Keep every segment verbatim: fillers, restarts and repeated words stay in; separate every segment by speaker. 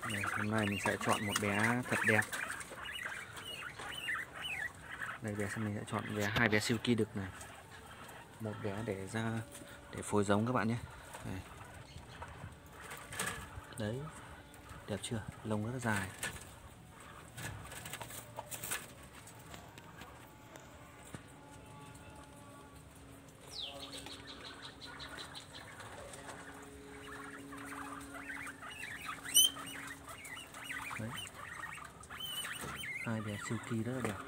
Speaker 1: Đây, hôm nay mình sẽ chọn một bé thật đẹp. Đây bé mình sẽ chọn bé hai bé silky đực này, một bé để ra để phối giống các bạn nhé. Đây. Đấy, đẹp chưa? Lông rất là dài. Đấy. Hai bé silky rất là đẹp.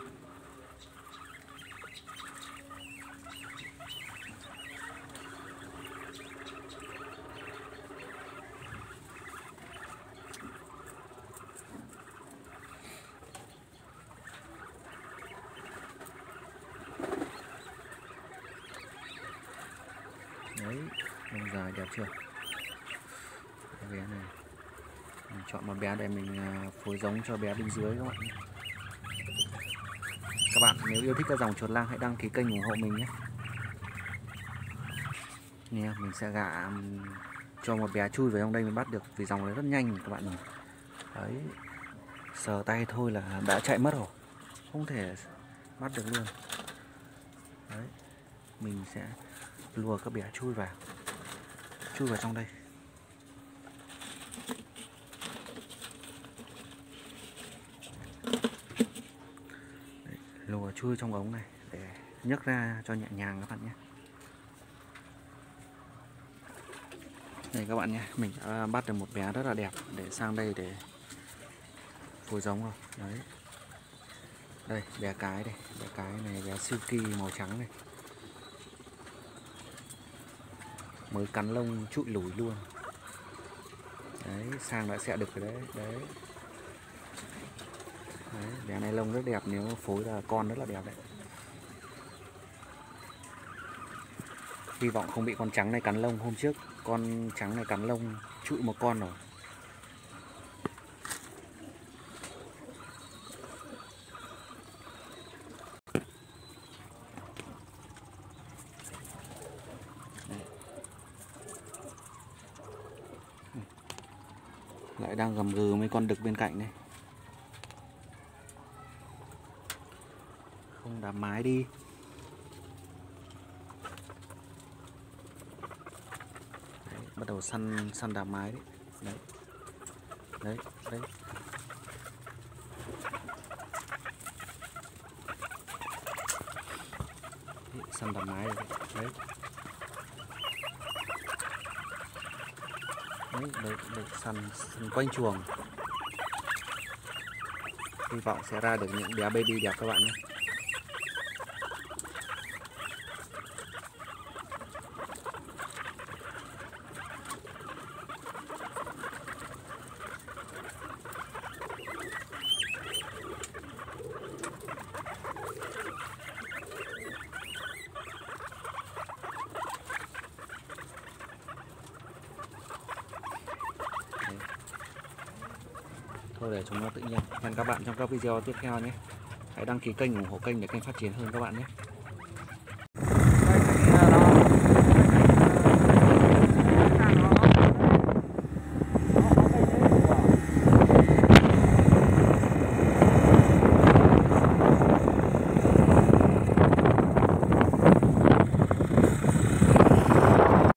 Speaker 1: Đấy, lông dài đẹp chưa? Bé này mình chọn một bé để mình phối giống cho bé bên dưới các bạn nhé. Các bạn nếu yêu thích các dòng chuột lang hãy đăng ký kênh ủng hộ mình nhé. Nè, mình sẽ gạ cho một bé chui vào trong đây mình bắt được, vì dòng này rất nhanh các bạn nhìn. Đấy, sờ tay thôi là đã chạy mất rồi, không thể bắt được luôn. Đấy, mình sẽ lùa các bé chui vào, chui vào trong đây. Đấy, lùa chui trong ống này để nhấc ra cho nhẹ nhàng các bạn nhé. Đây các bạn nhé, mình đã bắt được một bé rất là đẹp để sang đây để phối giống rồi. Đấy, đây bé cái đây, bé cái này bé silky màu trắng này, mới cắn lông trụi lủi luôn. Đấy, sang đã sẽ được rồi đấy. Đấy, đấy bé này lông rất đẹp, nếu phối là con rất là đẹp đấy. Hy vọng không bị con trắng này cắn lông. Hôm trước con trắng này cắn lông trụi một con rồi. Lại đang gầm gừ mấy con đực bên cạnh đây. Không đạp mái đi. Đấy, bắt đầu săn săn đạp mái đấy. Đấy. Đấy, đấy. Đấy, săn đạp mái rồi đấy. Đấy. Đấy, đấy, đấy, săn, săn quanh chuồng. Hy vọng sẽ ra được những bé baby đẹp các bạn nhé. Thôi để chúng nó tự nhiên. Hẹn các bạn trong các video tiếp theo nhé. Hãy đăng ký kênh ủng hộ kênh để kênh phát triển hơn các bạn nhé.